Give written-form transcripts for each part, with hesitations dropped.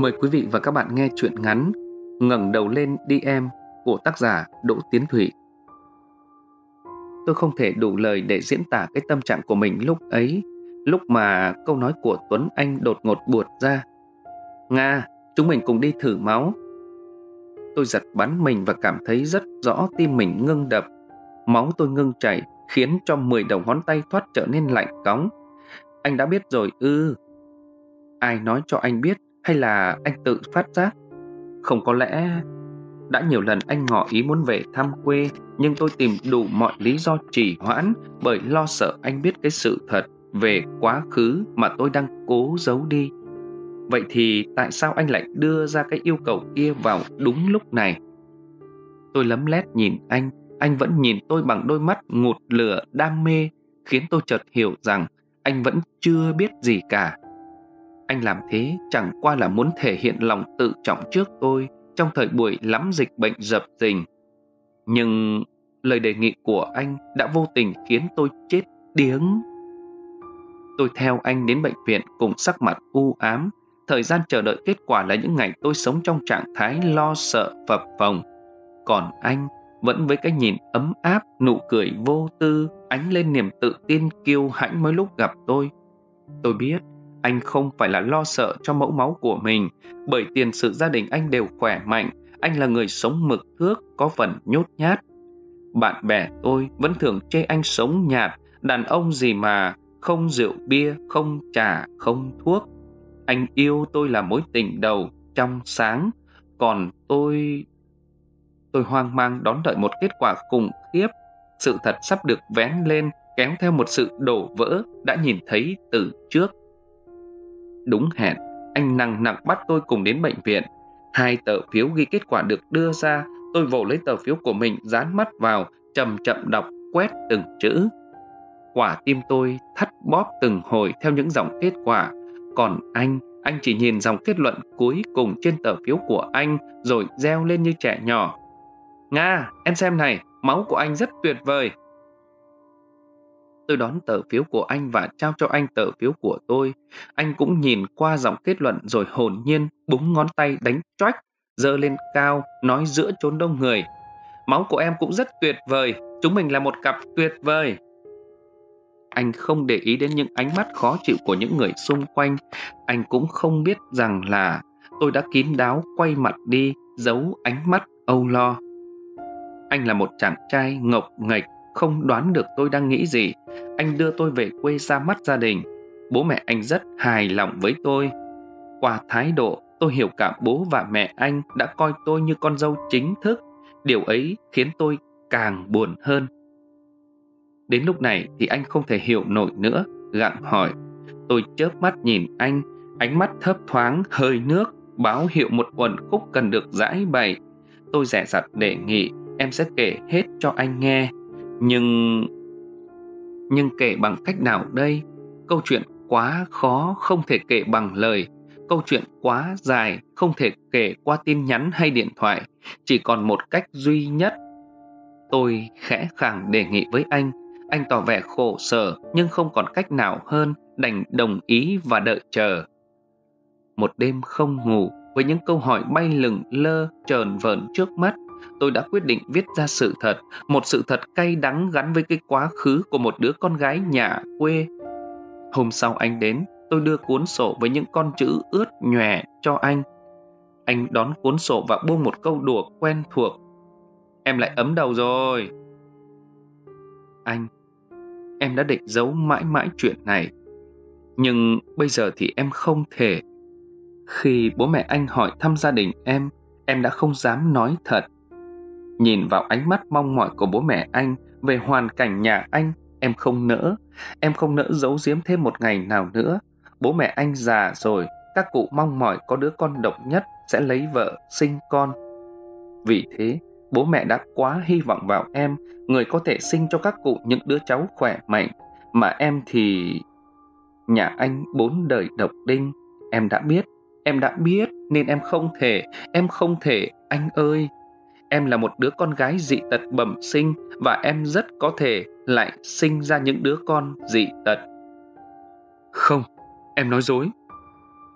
Mời quý vị và các bạn nghe truyện ngắn Ngẩng đầu lên đi em của tác giả Đỗ Tiến Thụy. Tôi không thể đủ lời để diễn tả cái tâm trạng của mình lúc ấy, lúc mà câu nói của Tuấn Anh đột ngột buột ra. Nga, chúng mình cùng đi thử máu. Tôi giật bắn mình và cảm thấy rất rõ tim mình ngưng đập. Máu tôi ngưng chảy khiến cho 10 đầu ngón tay thoát trở nên lạnh cóng. Anh đã biết rồi ư? Ai nói cho anh biết hay là anh tự phát giác? Không, có lẽ đã nhiều lần anh ngỏ ý muốn về thăm quê, nhưng tôi tìm đủ mọi lý do trì hoãn bởi lo sợ anh biết cái sự thật về quá khứ mà tôi đang cố giấu đi. Vậy thì tại sao anh lại đưa ra cái yêu cầu kia vào đúng lúc này? Tôi lấm lét nhìn anh vẫn nhìn tôi bằng đôi mắt ngụt lửa đam mê, khiến tôi chợt hiểu rằng anh vẫn chưa biết gì cả. Anh làm thế chẳng qua là muốn thể hiện lòng tự trọng trước tôi trong thời buổi lắm dịch bệnh dập dình. Nhưng lời đề nghị của anh đã vô tình khiến tôi chết điếng. Tôi theo anh đến bệnh viện cùng sắc mặt u ám. Thời gian chờ đợi kết quả là những ngày tôi sống trong trạng thái lo sợ phập phồng. Còn anh vẫn với cái nhìn ấm áp, nụ cười vô tư, ánh lên niềm tự tin kiêu hãnh mỗi lúc gặp tôi. Tôi biết anh không phải là lo sợ cho mẫu máu của mình, bởi tiền sự gia đình anh đều khỏe mạnh. Anh là người sống mực thước, có phần nhút nhát. Bạn bè tôi vẫn thường chê anh sống nhạt, đàn ông gì mà không rượu bia, không trà, không thuốc. Anh yêu tôi là mối tình đầu, trong sáng. Còn tôi hoang mang đón đợi một kết quả khủng khiếp. Sự thật sắp được vén lên, kéo theo một sự đổ vỡ đã nhìn thấy từ trước. Đúng hẹn, anh nằng nặc bắt tôi cùng đến bệnh viện. 2 tờ phiếu ghi kết quả được đưa ra. Tôi vồ lấy tờ phiếu của mình, dán mắt vào, chậm chậm đọc, quét từng chữ. Quả tim tôi thắt bóp từng hồi theo những dòng kết quả. Còn anh chỉ nhìn dòng kết luận cuối cùng trên tờ phiếu của anh, rồi reo lên như trẻ nhỏ. Nga, em xem này, máu của anh rất tuyệt vời. Tôi đón tờ phiếu của anh và trao cho anh tờ phiếu của tôi. Anh cũng nhìn qua dòng kết luận rồi hồn nhiên búng ngón tay đánh choách, giơ lên cao, nói giữa chốn đông người. Máu của em cũng rất tuyệt vời, chúng mình là một cặp tuyệt vời. Anh không để ý đến những ánh mắt khó chịu của những người xung quanh. Anh cũng không biết rằng là tôi đã kín đáo quay mặt đi, giấu ánh mắt âu lo. Anh là một chàng trai ngộc nghếch, không đoán được tôi đang nghĩ gì. Anh đưa tôi về quê ra mắt gia đình. Bố mẹ anh rất hài lòng với tôi. Qua thái độ, tôi hiểu cả bố và mẹ anh đã coi tôi như con dâu chính thức. Điều ấy khiến tôi càng buồn hơn. Đến lúc này thì anh không thể hiểu nổi nữa, gặng hỏi. Tôi chớp mắt nhìn anh, ánh mắt thấp thoáng hơi nước, báo hiệu một uẩn khúc cần được giải bày. Tôi dè dặt đề nghị em sẽ kể hết cho anh nghe. Nhưng kể bằng cách nào đây? Câu chuyện quá khó, không thể kể bằng lời. Câu chuyện quá dài, không thể kể qua tin nhắn hay điện thoại. Chỉ còn một cách duy nhất. Tôi khẽ khàng đề nghị với anh. Anh tỏ vẻ khổ sở, nhưng không còn cách nào hơn, đành đồng ý và đợi chờ. Một đêm không ngủ, với những câu hỏi bay lừng lơ chờn vờn trước mắt, tôi đã quyết định viết ra sự thật, một sự thật cay đắng gắn với cái quá khứ của một đứa con gái nhà quê. Hôm sau anh đến, tôi đưa cuốn sổ với những con chữ ướt nhòe cho anh. Anh đón cuốn sổ và buông một câu đùa quen thuộc. Em lại ấm đầu rồi. Anh, em đã định giấu mãi mãi chuyện này, nhưng bây giờ thì em không thể. Khi bố mẹ anh hỏi thăm gia đình em đã không dám nói thật. Nhìn vào ánh mắt mong mỏi của bố mẹ anh về hoàn cảnh nhà anh, em không nỡ giấu giếm thêm một ngày nào nữa. Bố mẹ anh già rồi, các cụ mong mỏi có đứa con độc nhất sẽ lấy vợ, sinh con. Vì thế, bố mẹ đã quá hy vọng vào em, người có thể sinh cho các cụ những đứa cháu khỏe mạnh. Mà em thì... Nhà anh 4 đời độc đinh, em đã biết nên em không thể, anh ơi. Em là một đứa con gái dị tật bẩm sinh và em rất có thể lại sinh ra những đứa con dị tật. Không, em nói dối.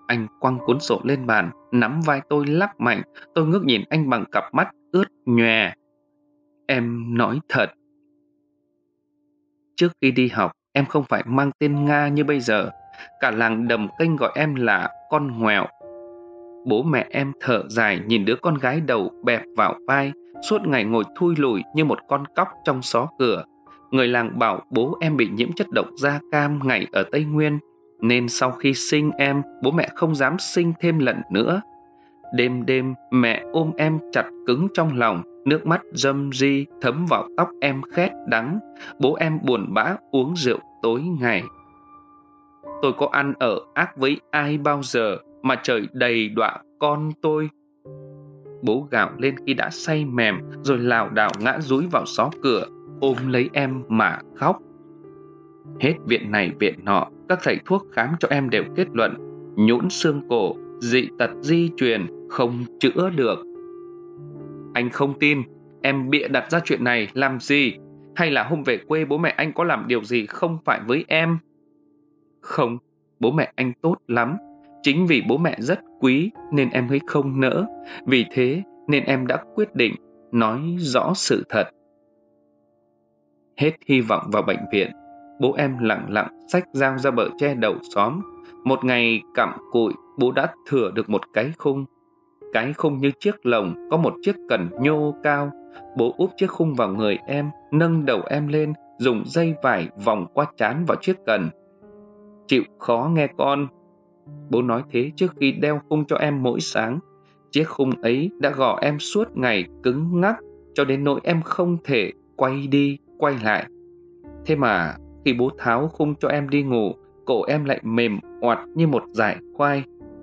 Anh quăng cuốn sổ lên bàn, nắm vai tôi lắc mạnh. Tôi ngước nhìn anh bằng cặp mắt ướt nhòe. Em nói thật. Trước khi đi học, em không phải mang tên Nga như bây giờ. Cả làng Đầm Kênh gọi em là con ngoẹo. Bố mẹ em thở dài nhìn đứa con gái đầu bẹp vào vai, suốt ngày ngồi thui lùi như một con cóc trong xó cửa. Người làng bảo bố em bị nhiễm chất độc da cam ngày ở Tây Nguyên, nên sau khi sinh em, bố mẹ không dám sinh thêm lần nữa. Đêm đêm mẹ ôm em chặt cứng trong lòng, nước mắt râm ri thấm vào tóc em khét đắng. Bố em buồn bã uống rượu tối ngày. Tôi có ăn ở ác với ai bao giờ mà trời đầy đọa con tôi. Bố gào lên khi đã say mềm, rồi lảo đảo ngã dúi vào xó cửa, ôm lấy em mà khóc. Hết viện này viện nọ, các thầy thuốc khám cho em đều kết luận nhũn xương cổ, dị tật di truyền, không chữa được. Anh không tin, em bịa đặt ra chuyện này làm gì? Hay là hôm về quê bố mẹ anh có làm điều gì không phải với em? Không, bố mẹ anh tốt lắm. Chính vì bố mẹ rất quý nên em mới không nỡ. Vì thế nên em đã quyết định nói rõ sự thật. Hết hy vọng vào bệnh viện, bố em lặng lặng xách dao ra bờ tre đầu xóm. Một ngày cặm cụi, bố đã thửa được một cái khung. Cái khung như chiếc lồng, có một chiếc cần nhô cao. Bố úp chiếc khung vào người em, nâng đầu em lên, dùng dây vải vòng qua trán vào chiếc cần. Chịu khó nghe con. Bố nói thế trước khi đeo khung cho em mỗi sáng. Chiếc khung ấy đã gò em suốt ngày cứng ngắc, cho đến nỗi em không thể quay đi, quay lại. Thế mà khi bố tháo khung cho em đi ngủ, cổ em lại mềm oặt như một dải khoai.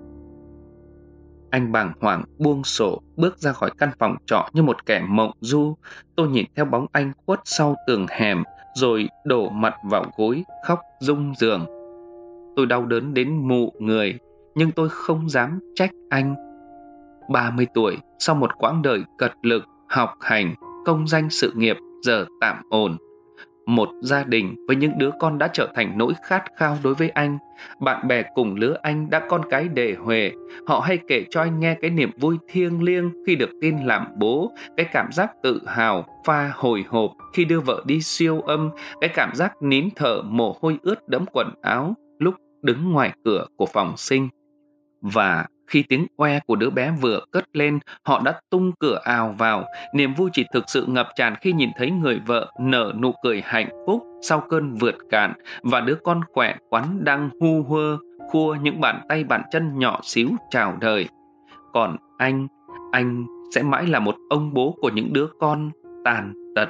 Anh bàng hoàng buông sổ, bước ra khỏi căn phòng trọ như một kẻ mộng du. Tôi nhìn theo bóng anh khuất sau tường hẻm, rồi đổ mặt vào gối, khóc rung rường. Tôi đau đớn đến mụ người, nhưng tôi không dám trách anh. 30 tuổi, sau một quãng đời cật lực, học hành, công danh sự nghiệp giờ tạm ổn. Một gia đình với những đứa con đã trở thành nỗi khát khao đối với anh. Bạn bè cùng lứa anh đã con cái đề huề. Họ hay kể cho anh nghe cái niềm vui thiêng liêng khi được tin làm bố, cái cảm giác tự hào, pha hồi hộp khi đưa vợ đi siêu âm, cái cảm giác nín thở mồ hôi ướt đẫm quần áo lúc đứng ngoài cửa của phòng sinh. Và khi tiếng oe của đứa bé vừa cất lên, họ đã tung cửa ào vào. Niềm vui chỉ thực sự ngập tràn khi nhìn thấy người vợ nở nụ cười hạnh phúc sau cơn vượt cạn, và đứa con khỏe khoắn đang hu hơ khua những bàn tay bàn chân nhỏ xíu chào đời. Còn anh sẽ mãi là một ông bố của những đứa con tàn tật.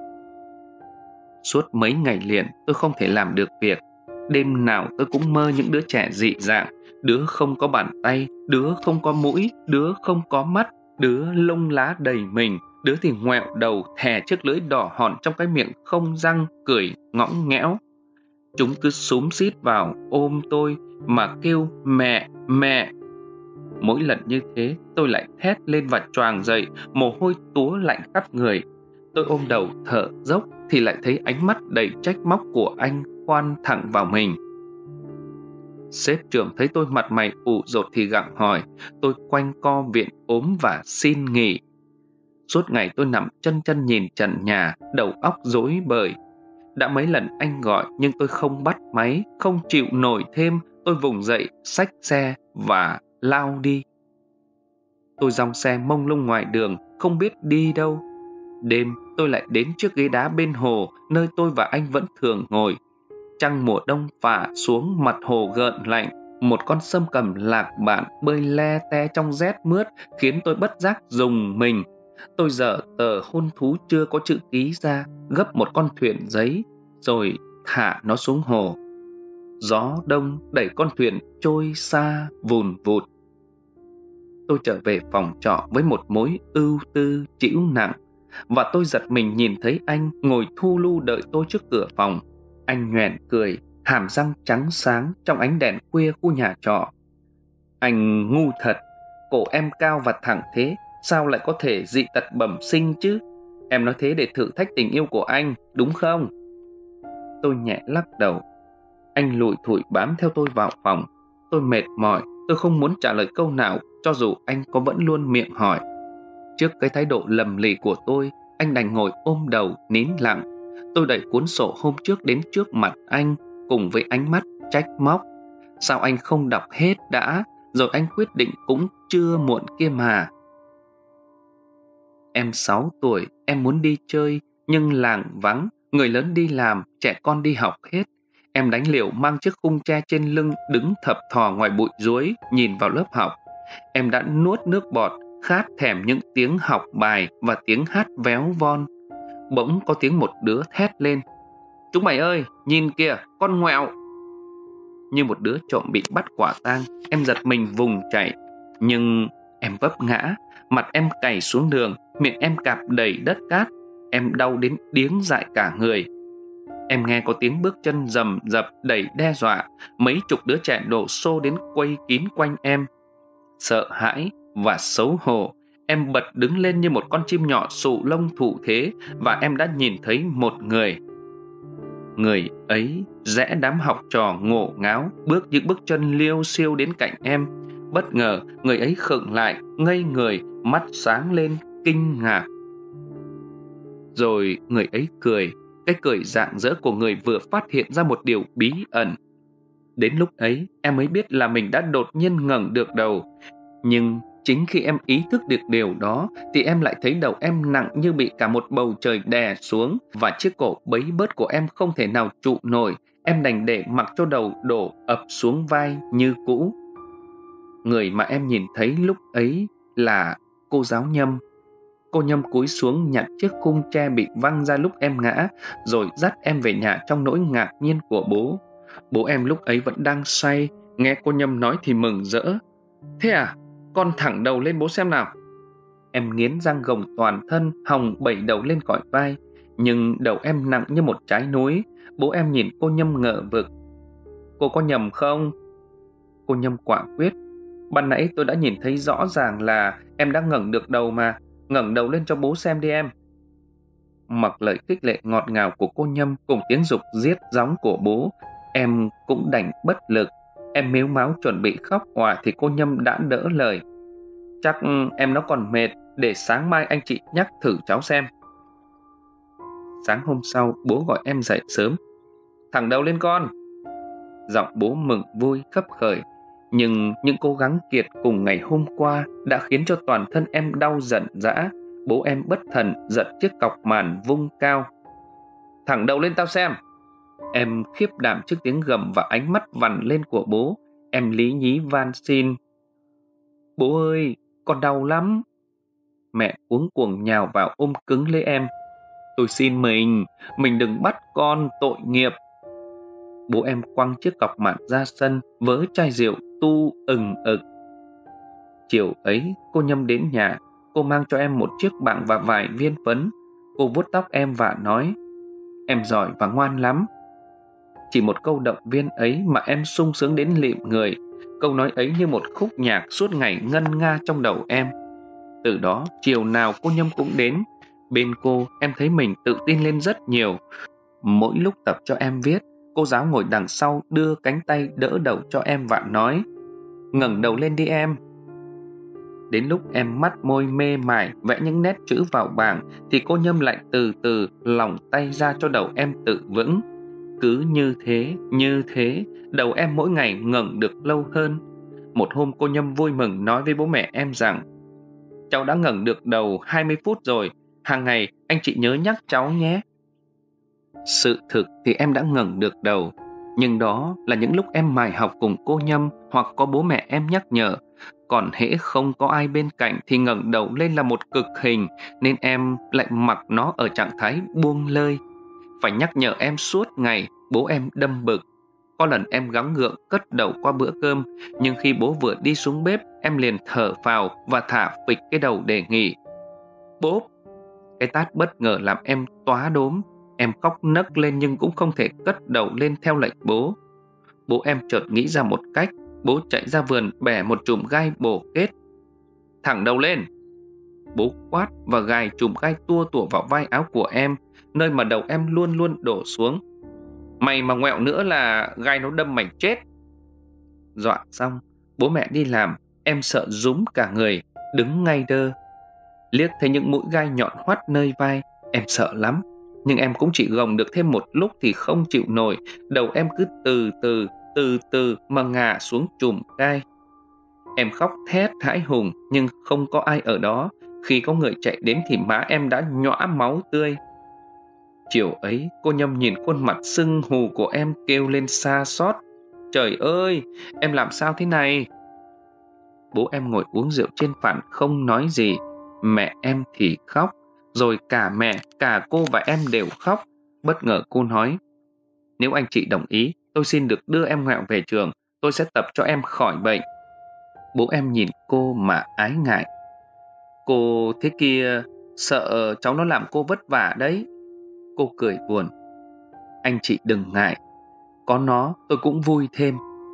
Suốt mấy ngày liền tôi không thể làm được việc. Đêm nào tôi cũng mơ những đứa trẻ dị dạng, đứa không có bàn tay, đứa không có mũi, đứa không có mắt, đứa lông lá đầy mình, đứa thì ngoẹo đầu thè chiếc lưỡi đỏ hòn trong cái miệng không răng, cười ngõng nghẽo. Chúng cứ xúm xít vào ôm tôi mà kêu mẹ, mẹ. Mỗi lần như thế tôi lại thét lên và choàng dậy, mồ hôi túa lạnh khắp người. Tôi ôm đầu thở dốc thì lại thấy ánh mắt đầy trách móc của anh khoan thẳng vào mình. Sếp trưởng thấy tôi mặt mày ủ rột thì gặng hỏi. Tôi quanh co viện ốm và xin nghỉ. Suốt ngày tôi nằm chân chân nhìn trần nhà, đầu óc rối bời. Đã mấy lần anh gọi nhưng tôi không bắt máy, không chịu nổi thêm. Tôi vùng dậy, xách xe và lao đi. Tôi dòng xe mông lung ngoài đường, không biết đi đâu. Đêm tôi lại đến trước ghế đá bên hồ, nơi tôi và anh vẫn thường ngồi. Trăng mùa đông phả xuống, mặt hồ gợn lạnh. Một con sâm cầm lạc bạn bơi le te trong rét mướt khiến tôi bất giác rùng mình. Tôi dở tờ hôn thú chưa có chữ ký ra, gấp một con thuyền giấy, rồi thả nó xuống hồ. Gió đông đẩy con thuyền trôi xa vùn vụt. Tôi trở về phòng trọ với một mối ưu tư trĩu nặng, và tôi giật mình nhìn thấy anh ngồi thu lu đợi tôi trước cửa phòng. Anh nhoẻn cười, hàm răng trắng sáng trong ánh đèn khuya khu nhà trọ. Anh ngu thật, cổ em cao và thẳng thế, sao lại có thể dị tật bẩm sinh chứ? Em nói thế để thử thách tình yêu của anh, đúng không? Tôi nhẹ lắc đầu. Anh lủi thủi bám theo tôi vào phòng. Tôi mệt mỏi, Tôi không muốn trả lời câu nào, cho dù anh có vẫn luôn miệng hỏi. Trước cái thái độ lầm lì của tôi, anh đành ngồi ôm đầu nín lặng. Tôi đẩy cuốn sổ hôm trước đến trước mặt anh, cùng với ánh mắt trách móc. Sao anh không đọc hết đã, rồi anh quyết định cũng chưa muộn kia mà. Em 6 tuổi, em muốn đi chơi, nhưng làng vắng, người lớn đi làm, trẻ con đi học hết. Em đánh liều mang chiếc khung tre trên lưng, đứng thập thò ngoài bụi ruối, nhìn vào lớp học. Em đã nuốt nước bọt, khát thèm những tiếng học bài và tiếng hát véo von. Bỗng có tiếng một đứa thét lên: "Chúng mày ơi, nhìn kìa, con ngoẹo!" Như một đứa trộm bị bắt quả tang, em giật mình vùng chạy. Nhưng em vấp ngã, mặt em cày xuống đường, miệng em cạp đầy đất cát. Em đau đến điếng dại cả người. Em nghe có tiếng bước chân rầm rập đầy đe dọa. Mấy chục đứa trẻ đổ xô đến quây kín quanh em. Sợ hãi và xấu hổ, em bật đứng lên như một con chim nhỏ xù lông thụ thế, và em đã nhìn thấy một người. Người ấy rẽ đám học trò ngổ ngáo, bước những bước chân liêu xiêu đến cạnh em. Bất ngờ, người ấy khựng lại, ngây người, mắt sáng lên, kinh ngạc. Rồi người ấy cười, cái cười rạng rỡ của người vừa phát hiện ra một điều bí ẩn. Đến lúc ấy, em mới biết là mình đã đột nhiên ngẩng được đầu. Nhưng chính khi em ý thức được điều đó, thì em lại thấy đầu em nặng như bị cả một bầu trời đè xuống, và chiếc cổ bấy bớt của em không thể nào trụ nổi. Em đành để mặc cho đầu đổ ập xuống vai như cũ. Người mà em nhìn thấy lúc ấy là cô giáo Nhâm. Cô Nhâm cúi xuống nhặt chiếc khung tre bị văng ra lúc em ngã, rồi dắt em về nhà trong nỗi ngạc nhiên của bố. Bố em lúc ấy vẫn đang say, nghe cô Nhâm nói thì mừng rỡ. "Thế à, con thẳng đầu lên bố xem nào." Em nghiến răng gồng toàn thân, hòng bẩy đầu lên khỏi vai. Nhưng đầu em nặng như một trái núi. Bố em nhìn cô Nhâm ngờ vực. "Cô có nhầm không?" Cô Nhâm quả quyết: "Ban nãy tôi đã nhìn thấy rõ ràng là em đã ngẩng được đầu mà. Ngẩng đầu lên cho bố xem đi em." Mặc lời khích lệ ngọt ngào của cô Nhâm cùng tiếng giục giết gióng của bố, em cũng đành bất lực. Em mếu máo chuẩn bị khóc òa thì cô Nhâm đã đỡ lời: "Chắc em nó còn mệt, để sáng mai anh chị nhắc thử cháu xem." Sáng hôm sau, bố gọi em dậy sớm. "Thẳng đầu lên con." Giọng bố mừng vui khấp khởi. Nhưng những cố gắng kiệt cùng ngày hôm qua đã khiến cho toàn thân em đau giận dã. Bố em bất thần giật chiếc cọc màn vung cao. "Thẳng đầu lên tao xem." Em khiếp đảm trước tiếng gầm và ánh mắt vằn lên của bố. Em lý nhí van xin: "Bố ơi, con đau lắm." Mẹ cuống cuồng nhào vào ôm cứng lấy em. "Tôi xin mình đừng bắt con, tội nghiệp." Bố em quăng chiếc cọc màn ra sân, vớ chai rượu tu ừng ực. Chiều ấy, cô Nhâm đến nhà. Cô mang cho em một chiếc bảng và vài viên phấn. Cô vuốt tóc em và nói: "Em giỏi và ngoan lắm." Chỉ một câu động viên ấy mà em sung sướng đến lịm người. Câu nói ấy như một khúc nhạc suốt ngày ngân nga trong đầu em. Từ đó, chiều nào cô Nhâm cũng đến. Bên cô, em thấy mình tự tin lên rất nhiều. Mỗi lúc tập cho em viết, cô giáo ngồi đằng sau đưa cánh tay đỡ đầu cho em và nói: "Ngẩng đầu lên đi em." Đến lúc em mắt môi mê mải vẽ những nét chữ vào bảng, thì cô Nhâm lại từ từ lỏng tay ra cho đầu em tự vững. Cứ như thế, đầu em mỗi ngày ngẩng được lâu hơn. Một hôm cô Nhâm vui mừng nói với bố mẹ em rằng: "Cháu đã ngẩng được đầu 20 phút rồi, hàng ngày anh chị nhớ nhắc cháu nhé." Sự thực thì em đã ngẩng được đầu, nhưng đó là những lúc em mải học cùng cô Nhâm hoặc có bố mẹ em nhắc nhở. Còn hễ không có ai bên cạnh thì ngẩng đầu lên là một cực hình, nên em lại mặc nó ở trạng thái buông lơi. Phải nhắc nhở em suốt ngày, bố em đâm bực. Có lần em gắng gượng cất đầu qua bữa cơm, nhưng khi bố vừa đi xuống bếp, em liền thở phào và thả phịch cái đầu để nghỉ. Bốp! Cái tát bất ngờ làm em tóa đốm. Em khóc nấc lên nhưng cũng không thể cất đầu lên theo lệnh bố. Bố em chợt nghĩ ra một cách. Bố chạy ra vườn bẻ một chùm gai bổ kết. "Thẳng đầu lên!" Bố quát và gài chùm gai tua tủa vào vai áo của em, nơi mà đầu em luôn luôn đổ xuống. "Mày mà ngoẹo nữa là gai nó đâm mày chết." Dọa xong, Bố mẹ đi làm, em sợ rúm cả người, đứng ngay đơ. Liếc thấy những mũi gai nhọn hoắt nơi vai, em sợ lắm. Nhưng em cũng chỉ gồng được thêm một lúc thì không chịu nổi. Đầu em cứ từ từ mà ngả xuống chùm gai. Em khóc thét hãi hùng, nhưng không có ai ở đó. Khi có người chạy đến thì má em đã nhõa máu tươi. Chiều ấy, cô Nhâm nhìn khuôn mặt sưng hù của em kêu lên xa xót: "Trời ơi, em làm sao thế này?" Bố em ngồi uống rượu trên phản không nói gì. Mẹ em thì khóc. Rồi cả mẹ, cả cô và em đều khóc. Bất ngờ cô nói: "Nếu anh chị đồng ý, tôi xin được đưa em Ngoẹo về trường. Tôi sẽ tập cho em khỏi bệnh." Bố em nhìn cô mà ái ngại: "Cô thế kia, sợ cháu nó làm cô vất vả đấy." Cô cười buồn: "Anh chị đừng ngại, có nó tôi cũng vui thêm."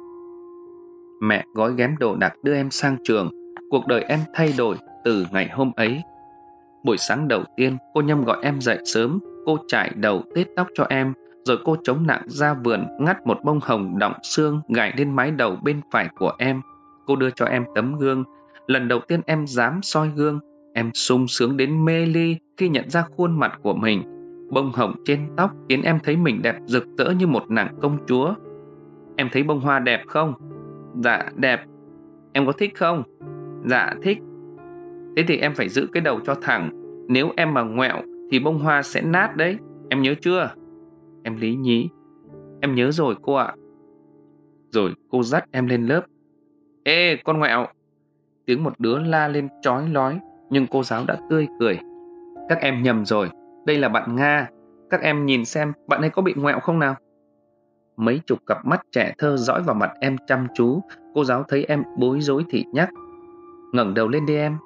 Mẹ gói ghém đồ đạc đưa em sang trường. Cuộc đời em thay đổi từ ngày hôm ấy. Buổi sáng đầu tiên, cô Nhâm gọi em dậy sớm. Cô chải đầu tết tóc cho em. Rồi cô chống nặng ra vườn ngắt một bông hồng đọng xương gài lên mái đầu bên phải của em. Cô đưa cho em tấm gương. Lần đầu tiên em dám soi gương. Em sung sướng đến mê ly khi nhận ra khuôn mặt của mình. Bông hồng trên tóc khiến em thấy mình đẹp rực rỡ như một nàng công chúa. "Em thấy bông hoa đẹp không?" "Dạ đẹp." "Em có thích không?" "Dạ thích." "Thế thì em phải giữ cái đầu cho thẳng. Nếu em mà ngoẹo thì bông hoa sẽ nát đấy. Em nhớ chưa?" Em lý nhí: "Em nhớ rồi cô ạ." Rồi cô dắt em lên lớp. "Ê con ngoẹo!" Tiếng một đứa la lên chói lói. Nhưng cô giáo đã tươi cười: "Các em nhầm rồi. Đây là bạn Nga. Các em nhìn xem bạn ấy có bị ngoẹo không nào?" Mấy chục cặp mắt trẻ thơ dõi vào mặt em chăm chú. Cô giáo thấy em bối rối thì nhắc: "Ngẩng đầu lên đi em."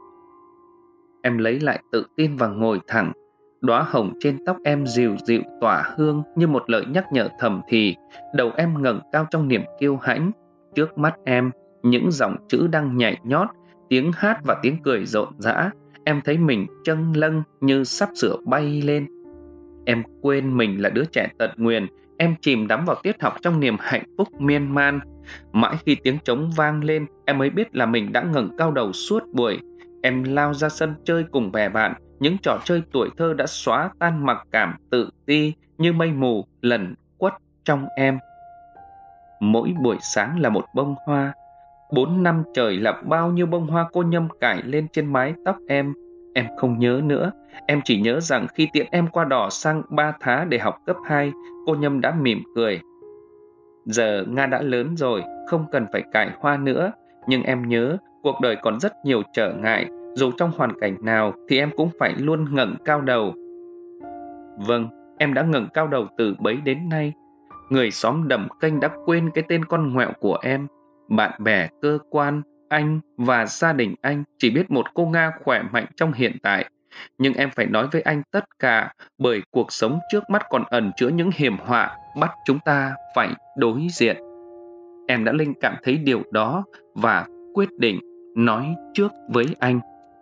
Em lấy lại tự tin và ngồi thẳng. Đóa hồng trên tóc em dịu dịu tỏa hương như một lời nhắc nhở thầm thì. Đầu em ngẩng cao trong niềm kiêu hãnh. Trước mắt em, những dòng chữ đang nhảy nhót, tiếng hát và tiếng cười rộn rã. Em thấy mình châng lâng như sắp sửa bay lên. Em quên mình là đứa trẻ tật nguyền. Em chìm đắm vào tiết học trong niềm hạnh phúc miên man. Mãi khi tiếng trống vang lên, em mới biết là mình đã ngẩng cao đầu suốt buổi. Em lao ra sân chơi cùng bè bạn. Những trò chơi tuổi thơ đã xóa tan mặc cảm tự ti như mây mù lẩn quất trong em. Mỗi buổi sáng là một bông hoa. 4 năm trời là bao nhiêu bông hoa cô Nhâm cài lên trên mái tóc em. Em không nhớ nữa. Em chỉ nhớ rằng khi tiễn em qua đò sang Ba Thá để học cấp 2, cô Nhâm đã mỉm cười: "Giờ Nga đã lớn rồi, không cần phải cài hoa nữa. Nhưng em nhớ, cuộc đời còn rất nhiều trở ngại. Dù trong hoàn cảnh nào thì em cũng phải luôn ngẩng cao đầu." Vâng, em đã ngẩng cao đầu từ bấy đến nay. Người xóm Đầm Kênh đã quên cái tên con ngoẹo của em. Bạn bè, cơ quan, anh và gia đình anh chỉ biết một cô Nga khỏe mạnh trong hiện tại. Nhưng em phải nói với anh tất cả, bởi cuộc sống trước mắt còn ẩn chứa những hiểm họa bắt chúng ta phải đối diện. Em đã linh cảm thấy điều đó và quyết định nói trước với anh.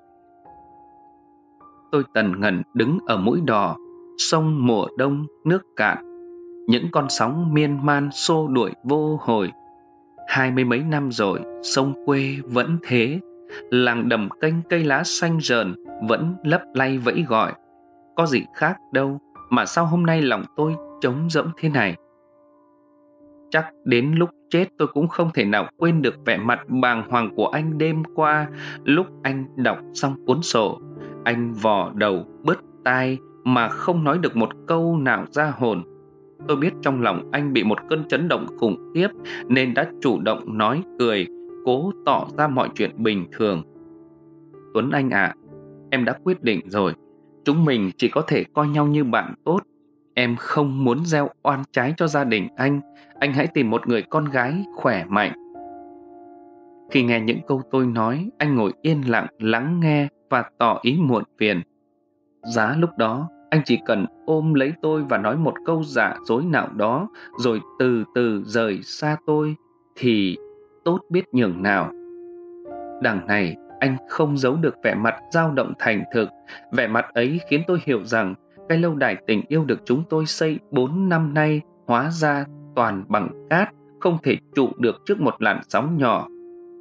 Tôi tần ngần đứng ở mũi đò. Sông mùa đông nước cạn, những con sóng miên man xô đuổi vô hồi. 20 mấy năm rồi, sông quê vẫn thế. Làng Đầm Kênh cây lá xanh rờn vẫn lấp lay vẫy gọi. Có gì khác đâu mà sao hôm nay lòng tôi trống rỗng thế này. Chắc đến lúc chết tôi cũng không thể nào quên được vẻ mặt bàng hoàng của anh đêm qua. Lúc anh đọc xong cuốn sổ, anh vò đầu bứt tai mà không nói được một câu nào ra hồn. Tôi biết trong lòng anh bị một cơn chấn động khủng khiếp nên đã chủ động nói cười, cố tỏ ra mọi chuyện bình thường. "Tuấn Anh ạ, em đã quyết định rồi. Chúng mình chỉ có thể coi nhau như bạn tốt. Em không muốn gieo oan trái cho gia đình anh. Anh hãy tìm một người con gái khỏe mạnh." Khi nghe những câu tôi nói, anh ngồi yên lặng lắng nghe và tỏ ý muộn phiền. Giá lúc đó, anh chỉ cần ôm lấy tôi và nói một câu giả dối nào đó, rồi từ từ rời xa tôi, thì tốt biết nhường nào. Đằng này, anh không giấu được vẻ mặt dao động thành thực. Vẻ mặt ấy khiến tôi hiểu rằng cái lâu đài tình yêu được chúng tôi xây 4 năm nay hóa ra toàn bằng cát, không thể trụ được trước một làn sóng nhỏ.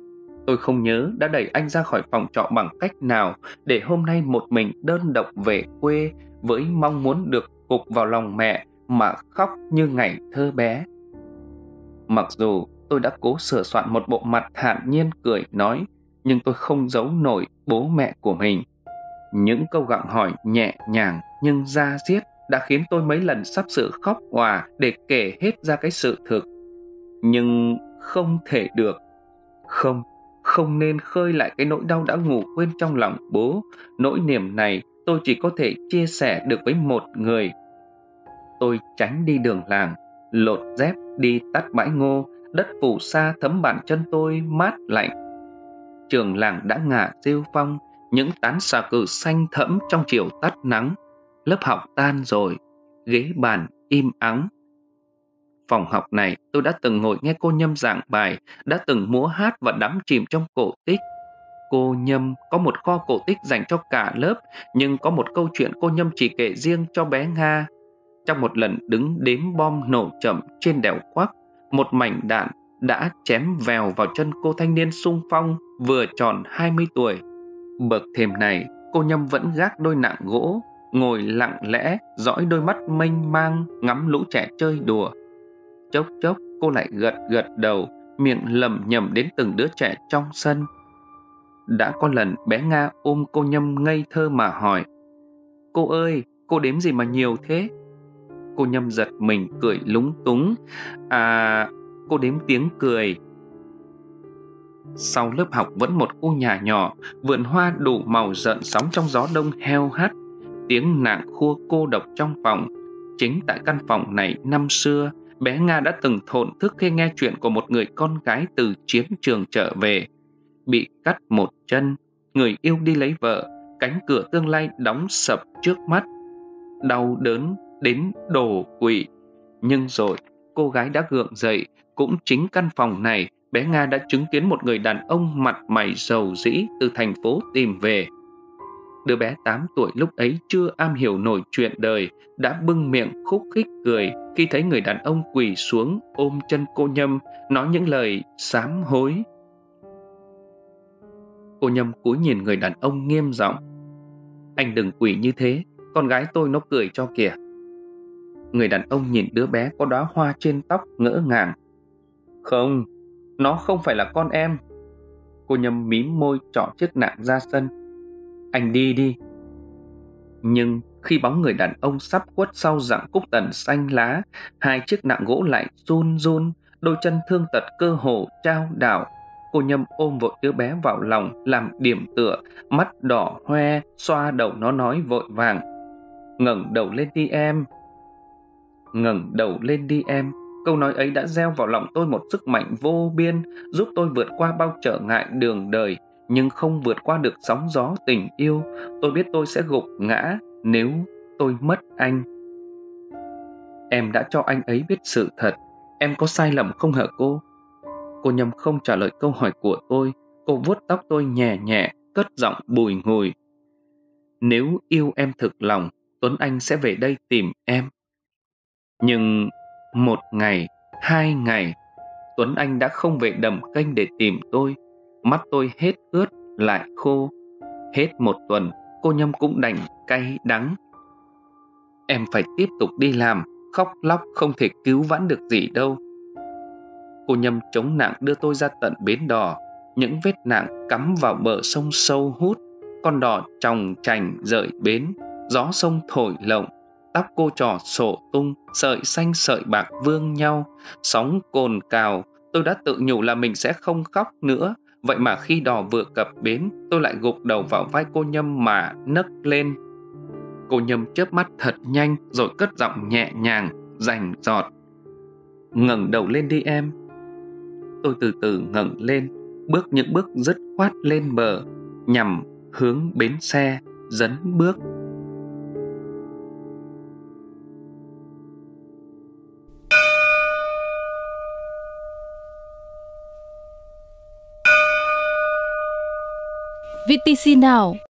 Tôi không nhớ đã đẩy anh ra khỏi phòng trọ bằng cách nào để hôm nay một mình đơn độc về quê với mong muốn được gục vào lòng mẹ mà khóc như ngày thơ bé. Mặc dù tôi đã cố sửa soạn một bộ mặt thản nhiên cười nói, nhưng tôi không giấu nổi bố mẹ của mình. Những câu gặng hỏi nhẹ nhàng nhưng da diết đã khiến tôi mấy lần sắp sửa khóc òa để kể hết ra cái sự thực. Nhưng không thể được. Không, không nên khơi lại cái nỗi đau đã ngủ quên trong lòng bố. Nỗi niềm này tôi chỉ có thể chia sẻ được với một người. Tôi tránh đi đường làng, lột dép đi tắt bãi ngô, đất phù sa thấm bàn chân tôi mát lạnh. Trường làng đã ngả rêu phong, những tán xà cừ xanh thẫm trong chiều tắt nắng. Lớp học tan rồi, ghế bàn im ắng. Phòng học này tôi đã từng ngồi nghe cô Nhâm giảng bài, đã từng múa hát và đắm chìm trong cổ tích. Cô Nhâm có một kho cổ tích dành cho cả lớp, nhưng có một câu chuyện cô Nhâm chỉ kể riêng cho bé Nga. Trong một lần đứng đếm bom nổ chậm trên đèo Khoác, một mảnh đạn đã chém vèo vào chân cô thanh niên xung phong vừa tròn 20 tuổi. Bậc thềm này, cô Nhâm vẫn gác đôi nạng gỗ, ngồi lặng lẽ, dõi đôi mắt mênh mang, ngắm lũ trẻ chơi đùa. Chốc chốc cô lại gật gật đầu, miệng lẩm nhẩm đến từng đứa trẻ trong sân. Đã có lần bé Nga ôm cô Nhâm ngây thơ mà hỏi: "Cô ơi, cô đếm gì mà nhiều thế?" Cô Nhâm giật mình cười lúng túng: "À, cô đếm tiếng cười." Sau lớp học vẫn một khu nhà nhỏ, vườn hoa đủ màu rợn sóng trong gió đông heo hắt, tiếng nạng khua cô độc trong phòng. Chính tại căn phòng này năm xưa, bé Nga đã từng thổn thức khi nghe chuyện của một người con gái từ chiến trường trở về. Bị cắt một chân, người yêu đi lấy vợ, cánh cửa tương lai đóng sập trước mắt. Đau đớn đến đổ quỵ. Nhưng rồi cô gái đã gượng dậy. Cũng chính căn phòng này, bé Nga đã chứng kiến một người đàn ông mặt mày rầu rĩ từ thành phố tìm về. Đứa bé 8 tuổi lúc ấy chưa am hiểu nổi chuyện đời, đã bưng miệng khúc khích cười khi thấy người đàn ông quỳ xuống ôm chân cô Nhâm, nói những lời sám hối. Cô Nhâm cúi nhìn người đàn ông nghiêm giọng: "Anh đừng quỳ như thế, con gái tôi nó cười cho kìa." Người đàn ông nhìn đứa bé có đóa hoa trên tóc ngỡ ngàng: "Không, nó không phải là con em." Cô Nhâm mím môi trỏ chiếc nạng ra sân: "Anh đi đi." Nhưng khi bóng người đàn ông sắp khuất sau rặng cúc tần xanh lá, hai chiếc nạng gỗ lại run run, đôi chân thương tật cơ hồ trao đảo. Cô Nhâm ôm vội đứa bé vào lòng làm điểm tựa, mắt đỏ hoe xoa đầu nó nói vội vàng: "Ngẩng đầu lên đi em. Ngẩng đầu lên đi em." Câu nói ấy đã gieo vào lòng tôi một sức mạnh vô biên, giúp tôi vượt qua bao trở ngại đường đời, nhưng không vượt qua được sóng gió tình yêu. Tôi biết tôi sẽ gục ngã nếu tôi mất anh. Em đã cho anh ấy biết sự thật. Em có sai lầm không hả cô? Cô Nhâm không trả lời câu hỏi của tôi. Cô vuốt tóc tôi nhẹ nhẹ, cất giọng bùi ngùi: "Nếu yêu em thực lòng, Tuấn Anh sẽ về đây tìm em." Nhưng một ngày, 2 ngày, Tuấn Anh đã không về Đầm Kênh để tìm tôi. Mắt tôi hết ướt lại khô. Hết một tuần, cô Nhâm cũng đành cay đắng: "Em phải tiếp tục đi làm, khóc lóc không thể cứu vãn được gì đâu." Cô Nhâm chống nạng đưa tôi ra tận bến đò. Những vết nạng cắm vào bờ sông sâu hút. Con đò chòng chành rời bến, gió sông thổi lộng. Tóc cô trò sổ tung, sợi xanh sợi bạc vương nhau. Sóng cồn cào. Tôi đã tự nhủ là mình sẽ không khóc nữa. Vậy mà khi đò vừa cập bến, tôi lại gục đầu vào vai cô Nhâm mà nấc lên. Cô Nhâm chớp mắt thật nhanh rồi cất giọng nhẹ nhàng, rành rọt: "Ngẩng đầu lên đi em." Tôi từ từ ngẩng lên, bước những bước dứt khoát lên bờ, nhằm hướng bến xe dấn bước. VTC Now,